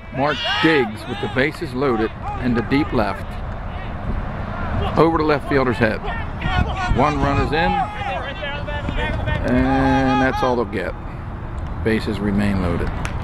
Mark Diggs with the bases loaded in the deep left. Over the left fielder's head. 1 run is in. And that's all they'll get. Bases remain loaded.